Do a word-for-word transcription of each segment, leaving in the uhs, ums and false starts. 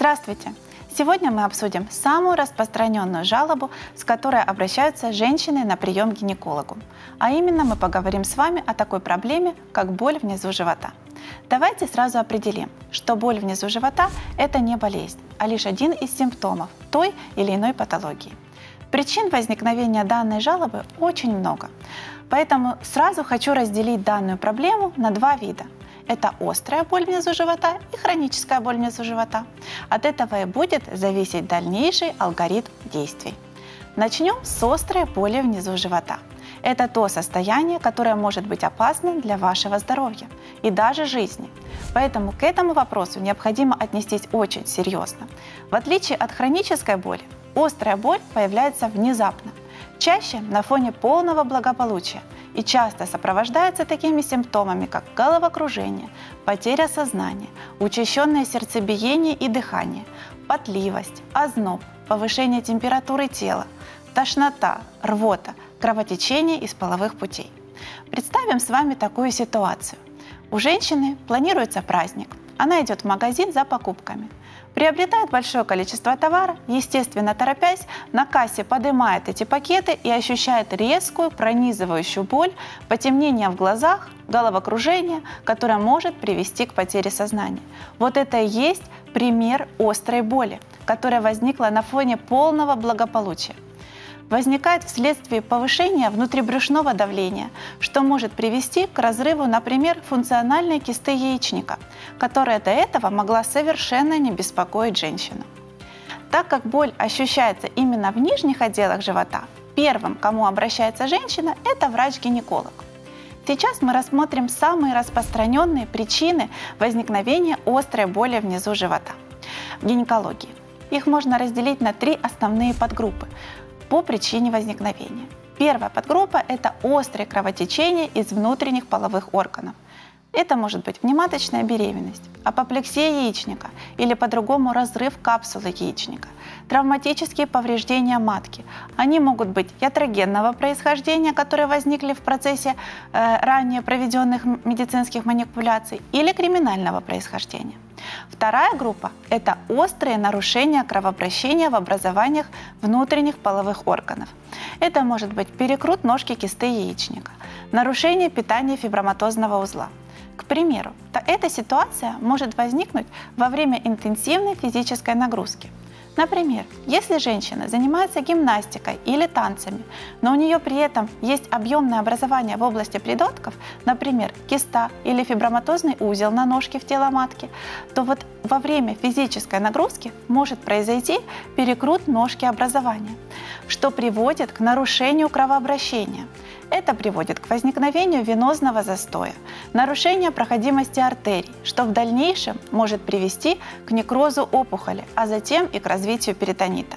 Здравствуйте! Сегодня мы обсудим самую распространенную жалобу, с которой обращаются женщины на прием к гинекологу. А именно мы поговорим с вами о такой проблеме, как боль внизу живота. Давайте сразу определим, что боль внизу живота – это не болезнь, а лишь один из симптомов той или иной патологии. Причин возникновения данной жалобы очень много, поэтому сразу хочу разделить данную проблему на два вида. Это острая боль внизу живота и хроническая боль внизу живота. От этого и будет зависеть дальнейший алгоритм действий. Начнем с острой боли внизу живота. Это то состояние, которое может быть опасным для вашего здоровья и даже жизни. Поэтому к этому вопросу необходимо отнестись очень серьезно. В отличие от хронической боли, острая боль появляется внезапно, чаще на фоне полного благополучия и часто сопровождается такими симптомами, как головокружение, потеря сознания, учащенное сердцебиение и дыхание, потливость, озноб, повышение температуры тела, тошнота, рвота, кровотечение из половых путей. Представим с вами такую ситуацию. У женщины планируется праздник. Она идет в магазин за покупками. Приобретает большое количество товара, естественно, торопясь, на кассе поднимает эти пакеты и ощущает резкую, пронизывающую боль, потемнение в глазах, головокружение, которое может привести к потере сознания. Вот это и есть пример острой боли, которая возникла на фоне полного благополучия. Возникает вследствие повышения внутрибрюшного давления, что может привести к разрыву, например, функциональной кисты яичника, которая до этого могла совершенно не беспокоить женщину. Так как боль ощущается именно в нижних отделах живота, первым, к кому обращается женщина, это врач-гинеколог. Сейчас мы рассмотрим самые распространенные причины возникновения острой боли внизу живота в гинекологии. Их можно разделить на три основные подгруппы по причине возникновения. Первая подгруппа – это острые кровотечения из внутренних половых органов. Это может быть внематочная беременность, апоплексия яичника или по-другому разрыв капсулы яичника, травматические повреждения матки. Они могут быть ятрогенного происхождения, которые возникли в процессе э, ранее проведенных медицинских манипуляций, или криминального происхождения. Вторая группа – это острые нарушения кровообращения в образованиях внутренних половых органов. Это может быть перекрут ножки кисты яичника, нарушение питания фиброматозного узла. К примеру, эта ситуация может возникнуть во время интенсивной физической нагрузки. Например, если женщина занимается гимнастикой или танцами, но у нее при этом есть объемное образование в области придотков, например, киста или фиброматозный узел на ножке в тело матки, то вот во время физической нагрузки может произойти перекрут ножки образования, что приводит к нарушению кровообращения. Это приводит к возникновению венозного застоя, нарушению проходимости артерий, что в дальнейшем может привести к некрозу опухоли, а затем и к развитию перитонита.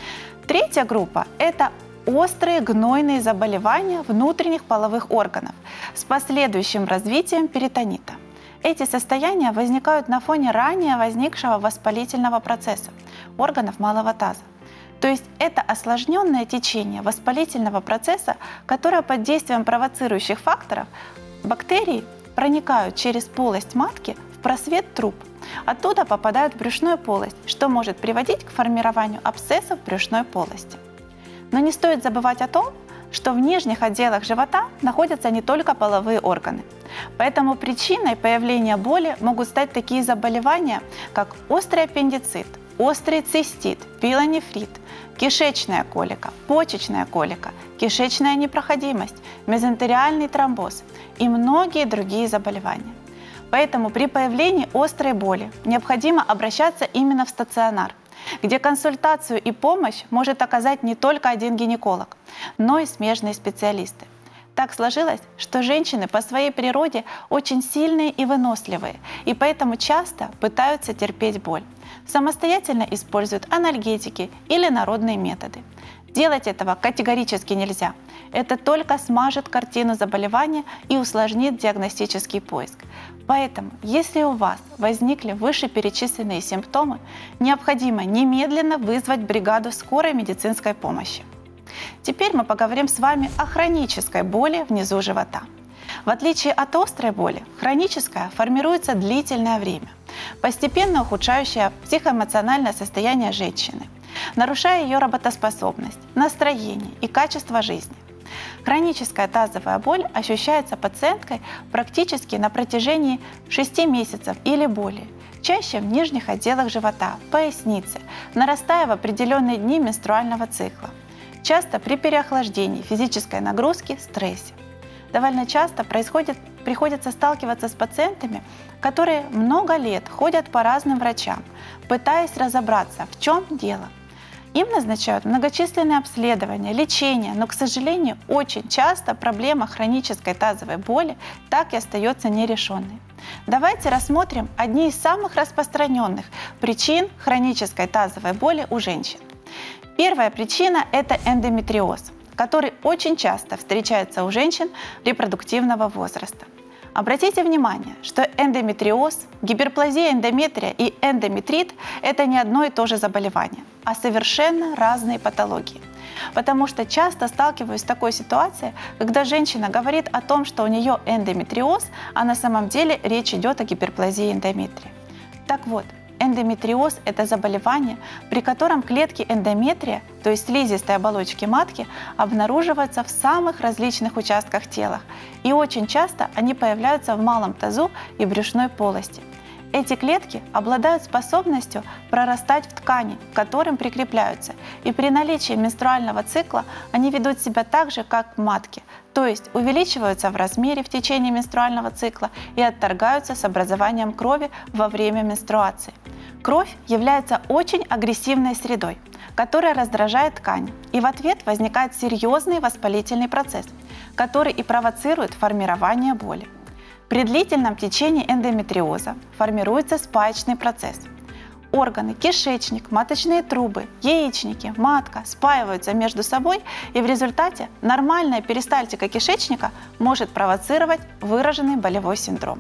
Третья группа – это острые гнойные заболевания внутренних половых органов с последующим развитием перитонита. Эти состояния возникают на фоне ранее возникшего воспалительного процесса органов малого таза. То есть это осложненное течение воспалительного процесса, которое под действием провоцирующих факторов бактерии проникают через полость матки в просвет труб. Оттуда попадают в брюшную полость, что может приводить к формированию абсцессов в брюшной полости. Но не стоит забывать о том, что в нижних отделах живота находятся не только половые органы. Поэтому причиной появления боли могут стать такие заболевания, как острый аппендицит, острый цистит, пилонефрит, кишечная колика, почечная колика, кишечная непроходимость, мезентериальный тромбоз и многие другие заболевания. Поэтому при появлении острой боли необходимо обращаться именно в стационар, где консультацию и помощь может оказать не только один гинеколог, но и смежные специалисты. Так сложилось, что женщины по своей природе очень сильные и выносливые, и поэтому часто пытаются терпеть боль. Самостоятельно используют анальгетики или народные методы. Делать этого категорически нельзя. Это только смажет картину заболевания и усложнит диагностический поиск. Поэтому, если у вас возникли вышеперечисленные симптомы, необходимо немедленно вызвать бригаду скорой медицинской помощи. Теперь мы поговорим с вами о хронической боли внизу живота. В отличие от острой боли, хроническая формируется длительное время. постепенно ухудшающая психоэмоциональное состояние женщины, нарушая ее работоспособность, настроение и качество жизни. Хроническая тазовая боль ощущается пациенткой практически на протяжении шести месяцев или более, чаще в нижних отделах живота, пояснице, нарастая в определенные дни менструального цикла, часто при переохлаждении, физической нагрузке, стрессе. Довольно часто происходит, приходится сталкиваться с пациентами, которые много лет ходят по разным врачам, пытаясь разобраться, в чем дело. Им назначают многочисленные обследования, лечение, но, к сожалению, очень часто проблема хронической тазовой боли так и остается нерешенной. Давайте рассмотрим одни из самых распространенных причин хронической тазовой боли у женщин. Первая причина – это эндометриоз, который очень часто встречается у женщин репродуктивного возраста. Обратите внимание, что эндометриоз, гиперплазия эндометрия и эндометрит – это не одно и то же заболевание, а совершенно разные патологии. Потому что часто сталкиваюсь с такой ситуацией, когда женщина говорит о том, что у нее эндометриоз, а на самом деле речь идет о гиперплазии эндометрия. Так вот, эндометриоз – это заболевание, при котором клетки эндометрия, то есть слизистой оболочки матки, обнаруживаются в самых различных участках тела, и очень часто они появляются в малом тазу и брюшной полости. Эти клетки обладают способностью прорастать в ткани, к которым прикрепляются, и при наличии менструального цикла они ведут себя так же, как в матке, то есть увеличиваются в размере в течение менструального цикла и отторгаются с образованием крови во время менструации. Кровь является очень агрессивной средой, которая раздражает ткань, и в ответ возникает серьезный воспалительный процесс, который и провоцирует формирование боли. При длительном течении эндометриоза формируется спаечный процесс. Органы, кишечник, маточные трубы, яичники, матка спаиваются между собой, и в результате нормальная перистальтика кишечника может провоцировать выраженный болевой синдром.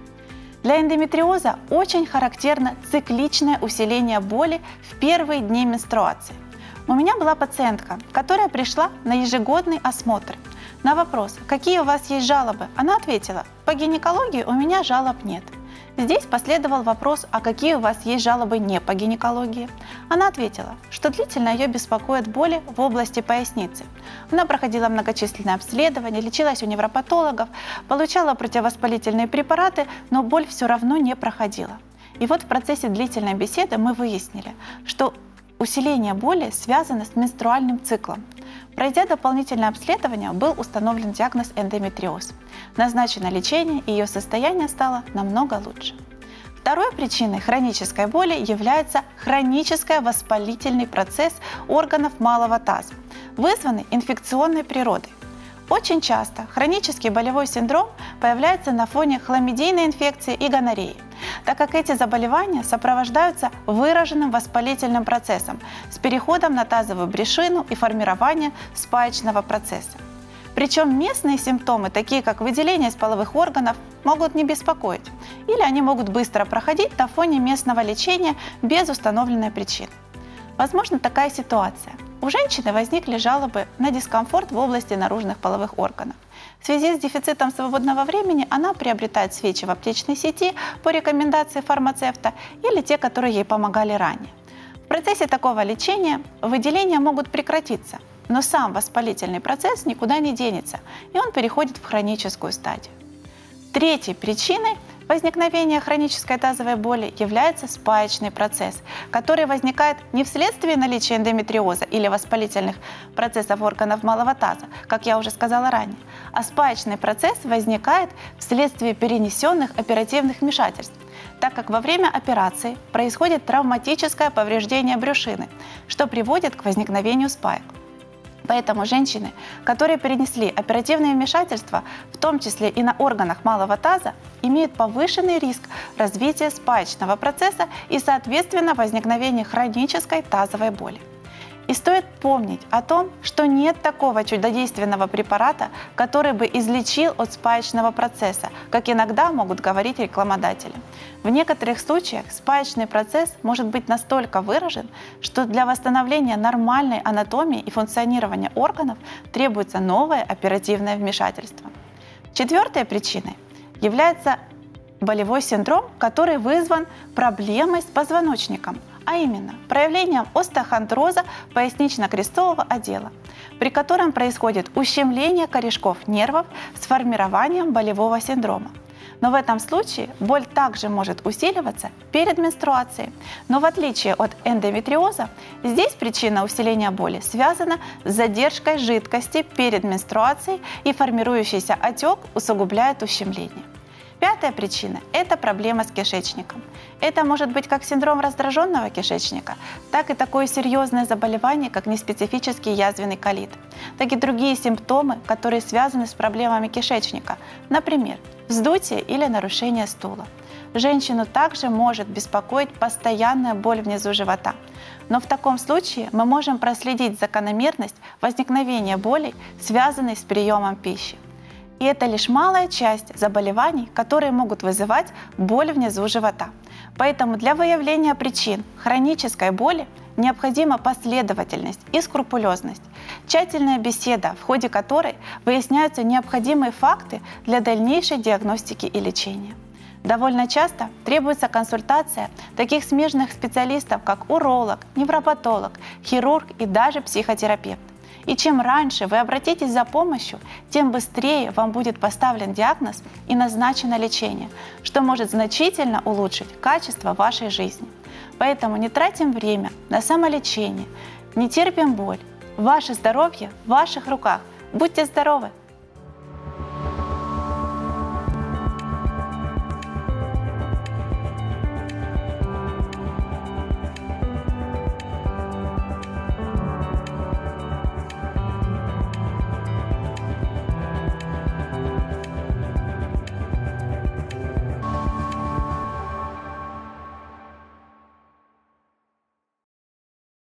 Для эндометриоза очень характерно цикличное усиление боли в первые дни менструации. У меня была пациентка, которая пришла на ежегодный осмотр. На вопрос, какие у вас есть жалобы, она ответила: по гинекологии у меня жалоб нет. Здесь последовал вопрос, а какие у вас есть жалобы не по гинекологии. Она ответила, что длительно ее беспокоят боли в области поясницы. Она проходила многочисленные обследования, лечилась у невропатологов, получала противовоспалительные препараты, но боль все равно не проходила. И вот в процессе длительной беседы мы выяснили, что усиление боли связано с менструальным циклом. Пройдя дополнительное обследование, был установлен диагноз эндометриоз. Назначено лечение, и ее состояние стало намного лучше. Второй причиной хронической боли является хронический воспалительный процесс органов малого таза, вызванный инфекционной природой. Очень часто хронический болевой синдром появляется на фоне хламидийной инфекции и гонореи, так как эти заболевания сопровождаются выраженным воспалительным процессом с переходом на тазовую брюшину и формированием спаечного процесса. Причем местные симптомы, такие как выделение из половых органов, могут не беспокоить, или они могут быстро проходить на фоне местного лечения без установленной причины. Возможно такая ситуация. У женщины возникли жалобы на дискомфорт в области наружных половых органов. В связи с дефицитом свободного времени она приобретает свечи в аптечной сети по рекомендации фармацевта или те, которые ей помогали ранее. В процессе такого лечения выделения могут прекратиться, но сам воспалительный процесс никуда не денется, и он переходит в хроническую стадию. Третьей причиной возникновения хронической тазовой боли является спаечный процесс, который возникает не вследствие наличия эндометриоза или воспалительных процессов органов малого таза, как я уже сказала ранее, а спаечный процесс возникает вследствие перенесенных оперативных вмешательств, так как во время операции происходит травматическое повреждение брюшины, что приводит к возникновению спаек. Поэтому женщины, которые перенесли оперативные вмешательства, в том числе и на органах малого таза, имеют повышенный риск развития спаечного процесса и, соответственно, возникновения хронической тазовой боли. И стоит помнить о том, что нет такого чудодейственного препарата, который бы излечил от спаечного процесса, как иногда могут говорить рекламодатели. В некоторых случаях спаечный процесс может быть настолько выражен, что для восстановления нормальной анатомии и функционирования органов требуется новое оперативное вмешательство. Четвертой причиной является болевой синдром, который вызван проблемой с позвоночником, а именно проявлением остеохондроза пояснично-крестцового отдела, при котором происходит ущемление корешков нервов с формированием болевого синдрома. Но в этом случае боль также может усиливаться перед менструацией. Но в отличие от эндометриоза, здесь причина усиления боли связана с задержкой жидкости перед менструацией, и формирующийся отек усугубляет ущемление. Пятая причина – это проблема с кишечником. Это может быть как синдром раздраженного кишечника, так и такое серьезное заболевание, как неспецифический язвенный колит, так и другие симптомы, которые связаны с проблемами кишечника, например, вздутие или нарушение стула. Женщину также может беспокоить постоянная боль внизу живота. Но в таком случае мы можем проследить закономерность возникновения болей, связанной с приемом пищи. И это лишь малая часть заболеваний, которые могут вызывать боль внизу живота. Поэтому для выявления причин хронической боли необходима последовательность и скрупулезность, тщательная беседа, в ходе которой выясняются необходимые факты для дальнейшей диагностики и лечения. Довольно часто требуется консультация таких смежных специалистов, как уролог, невропатолог, хирург и даже психотерапевт. И чем раньше вы обратитесь за помощью, тем быстрее вам будет поставлен диагноз и назначено лечение, что может значительно улучшить качество вашей жизни. Поэтому не тратим время на самолечение, не терпим боль. Ваше здоровье в ваших руках. Будьте здоровы!